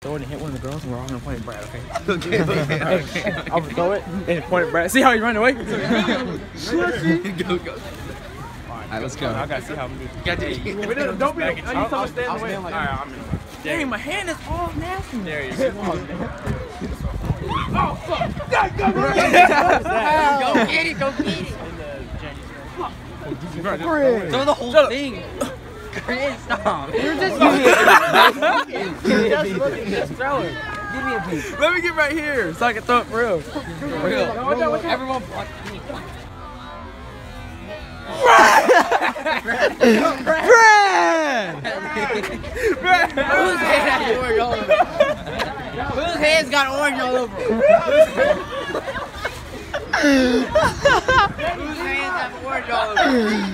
Throw it and hit one of the girls, and we're all gonna point at Brad, okay? Okay. I'm gonna throw it and point at Brad. See how he run away? Go. Alright, let's go. I gotta see how I'm doing. Don't be. I need someone to stand in the way. Alright, I'm in the way. Dang, my hand is all nasty. There you go. Oh, fuck. Go get it. Go get it. Throw the whole thing. Chris, stop. You're just just throw it. Give me a piece. Let me get right here so I can throw it for real. For real. Everyone block me. Brad! Whose hand has orange all over? Whose hand's got orange all over? Whose hands have orange all over?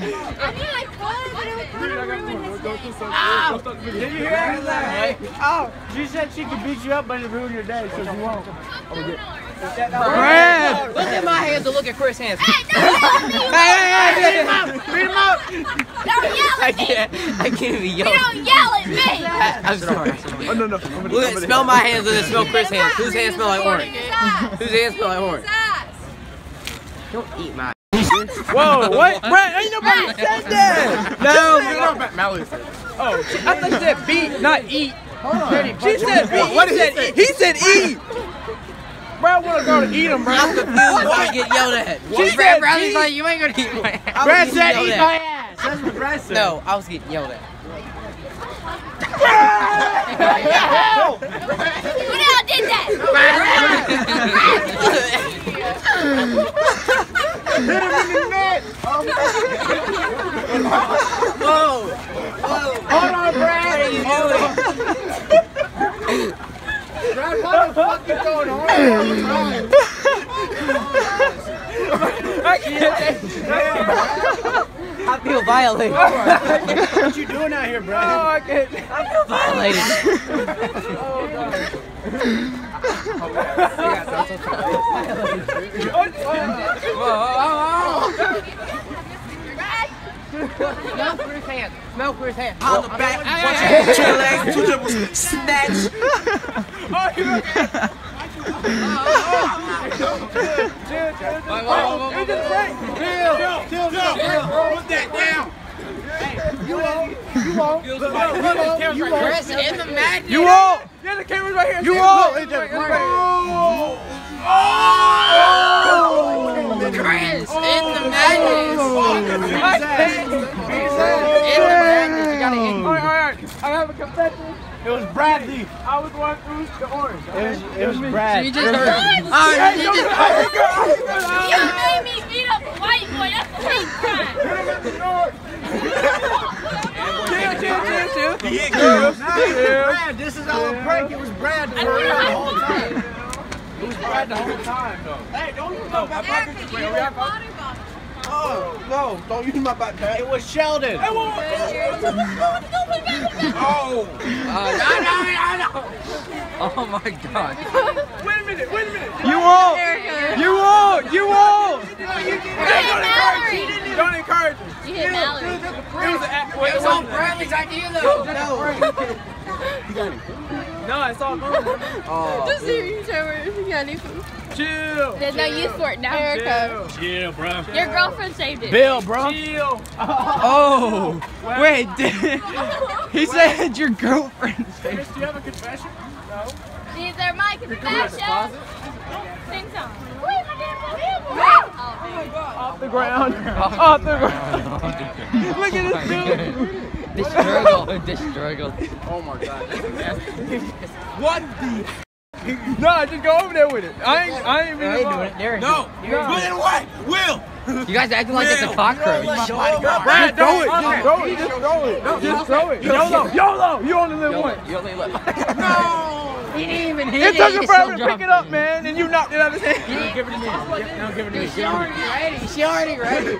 Did you hear that? Oh, she said she could beat you up but it ruined your day, so she won't. Brad! Look at my hands and look at Chris' hands. Hey, beat him up! Beat him up! Don't yell at me! I can't even yell. You don't yell at me! I'm sorry. Oh, no. Look, smell my hands and then smell Chris' hands. Whose hands smell like orange? Whose hands smell like orange? Don't eat my. Whoa, what? Brad, ain't nobody said that! No, Mallory said. Oh, I thought you said beat, not eat. She said beat. What did he said eat. Brad wanna go to eat him, bro. I'm confused why I get yelled at. She said Bradley's like, you ain't gonna eat my ass. Brad said eat my ass. That's what Brad said. No, I was getting yelled at. Who the hell did that? Hit him in the neck! Whoa! Hold on, Brad! Brad, what the fuck is going on all the time? I feel violated. What you doing out here, Brad? Oh, I can't. I feel violated. Oh, God. Smell Chris' hand. Smell Chris' hand. On the back. Watch your legs. Two dribbles. Snatch. Oh, you're okay. Chill. Put that down. You won't. Chris in the magnet. You won't. Yeah, the camera's right here. You won't. Chris in the magnet. You gotta hit. All right. I have a confession. It was Bradley. I was one through the orange. It was Brad. So you just heard. You made me beat up a white boy. That's a hate crime. Chill. Brad, this is our prank. It was Brad the whole time. It was Brad the whole time, though. Hey, don't use my back. Oh, no, don't use my back. It was Sheldon. No. Oh, my God. Wait a minute. You won't. Don't encourage me. You hit Mallory. It was all Bradley's idea, though. No, I saw it going. Just hear you, Trevor. You got anything? Chill. There's no use for it now, Erica. Chill, bro. Your girlfriend saved it. Bill, bro. Chill. Oh. Wait. He said your girlfriend saved it. Do you have a confession? No. These are my confessions. Sing song. Off the ground. Look at this dude. The struggle. Oh my God. What the? No, just go over there with it. I ain't really doing it. No. Put it away. Will. You guys acting like it's a cock crow. Brad, throw it. Just throw it. YOLO. You only live once. You only live. No. He didn't even hit it. It took him forever to pick it up, man, and you knocked it out of his hand. Give it to me. Now give it to me. She already ready. She already ready.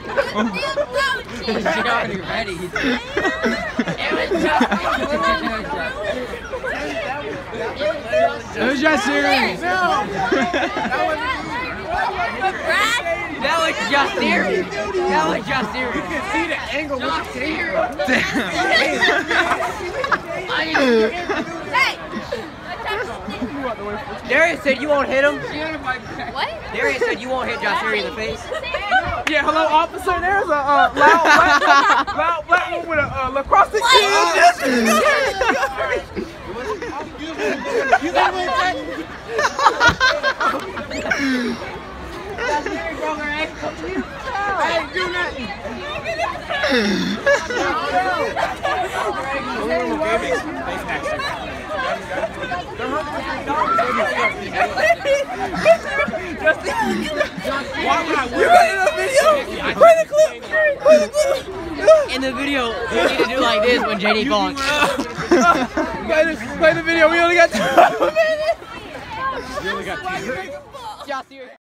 It was just serious. That was just serious. You can see the angle. Just serious. Hey! Darius said you won't hit him. What? Darius said you won't hit Joshua in the face. Yeah, hello, officer. There's a loud black woman with a lacrosse stick. You got me. Hey, do nothing. In the video, you need to do like this when JD bonks. Play the video. We only got 2 minutes. Joshua.